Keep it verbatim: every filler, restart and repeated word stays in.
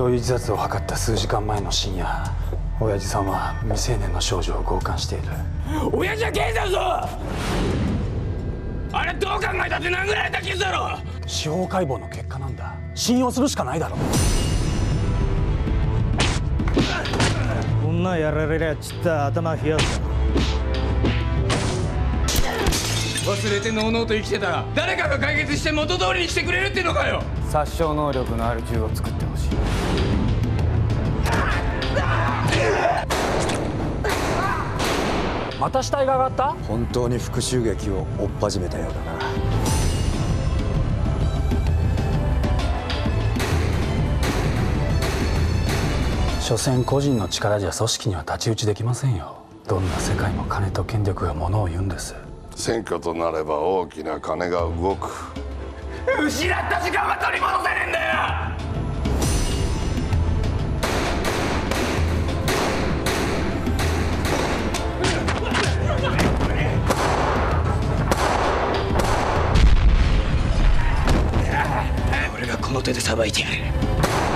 用自殺を図った数時間前の深夜、親父さんは未成年の少女を強姦している。 親父は刑事だぞ。あれどう考えたって殴られた傷だろ。 司法解剖の結果なんだ。信用するしかないだろ。 こんなやられりゃちった頭冷やす。 忘れてのうのうと生きてたら誰かが解決して元通りにしてくれるってのかよ。 殺傷能力のある銃を作ってほしい。 また死体が上がった？ 本当に復讐劇を追っ始めたようだな。 所詮個人の力じゃ組織には太刀打ちできませんよ。どんな世界も金と権力がものを言うんです。 選挙となれば大きな金が動く。 失った時間は取り戻せねえんだよ。俺がこの手でさばいてやる。